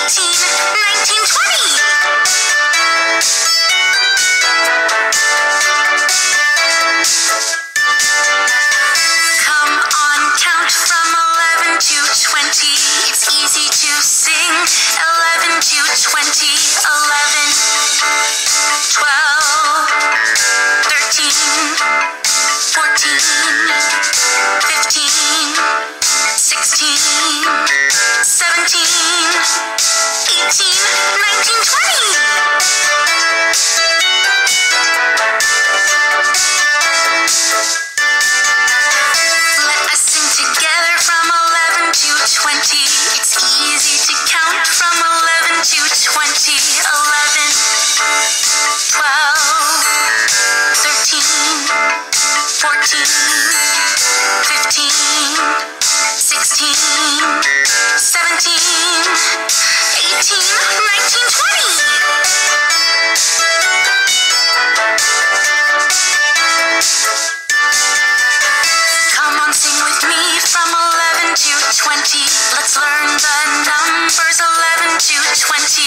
Come on, count from 11 to 20. It's easy to sing. 11 to 20. 11, 12, 13, 14, 15, 16, 17, 18, 19, 20. Let us sing together from 11 to 20. It's easy to count from 11 to 20. 11, 12, 13, 14, 15, 16, 17, 18, 19, 20. Come on, sing with me from 11 to 20. Let's learn the numbers 11 to 20.